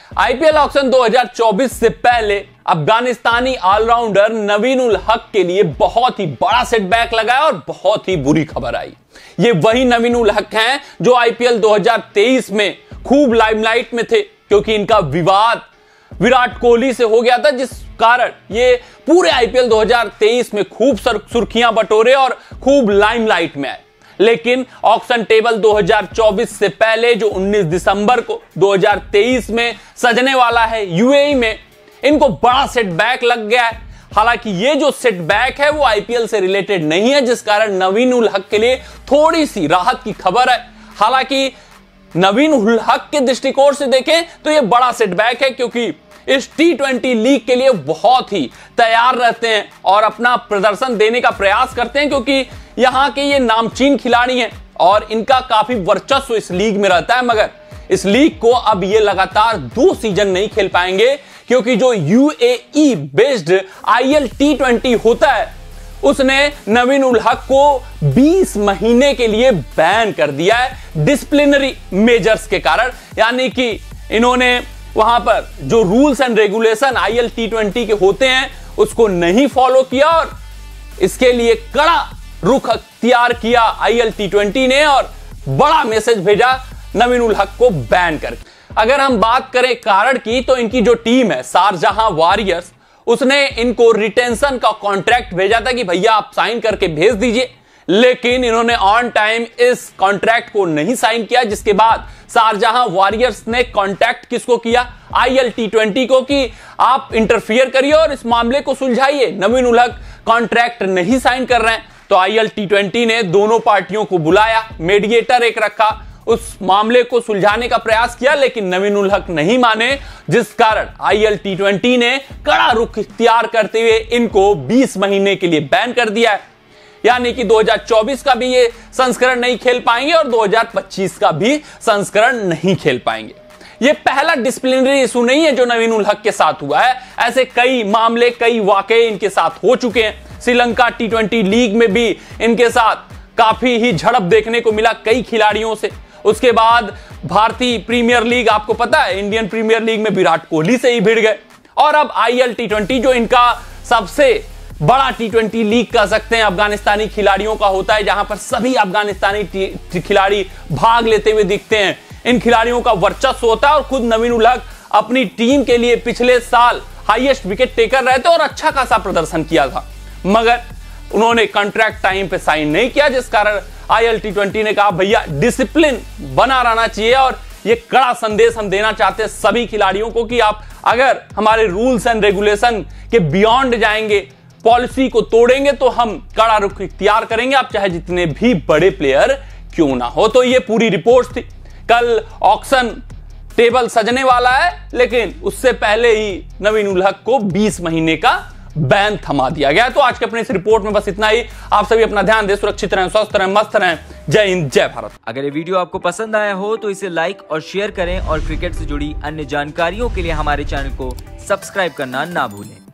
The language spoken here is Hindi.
आईपीएल ऑक्शन 2024 से पहले अफगानिस्तानी ऑलराउंडर नवीन उल हक के लिए बहुत ही बड़ा सेटबैक लगा और बहुत ही बुरी खबर आई। ये वही नवीन उल हक हैं जो आईपीएल 2023 में खूब लाइमलाइट में थे, क्योंकि इनका विवाद विराट कोहली से हो गया था, जिस कारण ये पूरे आईपीएल 2023 में खूब सुर्खियां बटोरे और खूब लाइमलाइट में आए। लेकिन ऑक्शन टेबल 2024 से पहले जो 19 दिसंबर को 2023 में सजने वाला है यूएई में, इनको बड़ा सेटबैक लग गया है। हालांकि ये जो सेटबैक है वो आईपीएल से रिलेटेड नहीं है, जिस कारण नवीन उल हक के लिए थोड़ी सी राहत की खबर है। हालांकि नवीन उल हक के दृष्टिकोण से देखें तो ये बड़ा सेटबैक है, क्योंकि इस T20 लीग के लिए बहुत ही तैयार रहते हैं और अपना प्रदर्शन देने का प्रयास करते हैं, क्योंकि यहां के ये नामचीन खिलाड़ी हैं और इनका काफी वर्चस्व इस लीग में रहता है। मगर इस लीग को अब ये लगातार 2 सीजन नहीं खेल पाएंगे, क्योंकि जो यूएई बेस्ड आईएल T20 होता है उसने नवीन उल हक को 20 महीने के लिए बैन कर दिया है डिसिप्लिनरी मेजर्स के कारण। यानी कि इन्होंने वहां पर जो rules and regulation IL T20 के होते हैं उसको नहीं फॉलो किया और इसके लिए कड़ा रुख अख्तियार किया आईएल T20 ने और बड़ा मैसेज भेजा नवीन उल हक को बैन करके। अगर हम बात करें कारण की, तो इनकी जो टीम है शारजाह वॉरियर्स, उसने इनको रिटेंशन का कॉन्ट्रैक्ट भेजा था कि भैया आप साइन करके भेज दीजिए, लेकिन इन्होंने ऑन टाइम इस कॉन्ट्रैक्ट को नहीं साइन किया, जिसके बाद शारजाह वॉरियर्स ने कॉन्टैक्ट किसको किया, आईएल T20 को, कि आप इंटरफियर करिए और इस मामले को सुलझाइए। नवीन उल हक कॉन्ट्रैक्ट नहीं साइन कर रहे हैं, तो आईएल T20 ने दोनों पार्टियों को बुलाया, मेडिएटर एक रखा, उस मामले को सुलझाने का प्रयास किया, लेकिन नवीन उल हक नहीं माने, जिस कारण आईएल T20 ने कड़ा रुख इख्तियार करते हुए इनको 20 महीने के लिए बैन कर दिया है। यानी कि 2024 का भी ये संस्करण नहीं खेल पाएंगे और 2025 का भी संस्करण नहीं खेल पाएंगे। ये पहला डिसिप्लिनरी इशू नहीं है जो नवीन उल हक के साथ हुआ है, ऐसे कई मामले, कई वाकये इनके साथ हो चुके हैं। श्रीलंका T20 लीग में भी इनके साथ काफी ही झड़प देखने को मिला कई खिलाड़ियों से। उसके बाद भारतीय प्रीमियर लीग, आपको पता है इंडियन प्रीमियर लीग में विराट कोहली से ही भिड़ गए, और अब आईएल T20 जो इनका सबसे बड़ा T20 लीग कह सकते हैं, अफगानिस्तानी खिलाड़ियों का होता है, जहां पर सभी अफगानिस्तानी खिलाड़ी भाग लेते हुए दिखते हैं। इन खिलाड़ियों का वर्चस्व होता है और खुद नवीन उल हक अपनी टीम के लिए पिछले साल हाईएस्ट विकेट टेकर रहे थे और अच्छा खासा प्रदर्शन किया था, मगर उन्होंने कॉन्ट्रैक्ट टाइम पे साइन नहीं किया, जिस कारण आईएल T20 ने कहा भैया डिसिप्लिन बना रहना चाहिए। और ये कड़ा संदेश हम देना चाहते हैं सभी खिलाड़ियों को कि आप अगर हमारे रूल्स एंड रेगुलेशन के बियॉन्ड जाएंगे, पॉलिसी को तोड़ेंगे, तो हम कड़ा रुख इख्तियार करेंगे, आप चाहे जितने भी बड़े प्लेयर क्यों ना हो। तो ये पूरी रिपोर्ट थी। कल ऑक्शन टेबल सजने वाला है, लेकिन उससे पहले ही नवीन उल हक को 20 महीने का बैन थमा दिया गया। तो आज के अपने इस रिपोर्ट में बस इतना ही। आप सभी अपना ध्यान दें, सुरक्षित रहें, स्वस्थ रहें, मस्त रहें। जय हिंद, जय भारत। अगर ये वीडियो आपको पसंद आया हो तो इसे लाइक और शेयर करें और क्रिकेट से जुड़ी अन्य जानकारियों के लिए हमारे चैनल को सब्सक्राइब करना ना भूलें।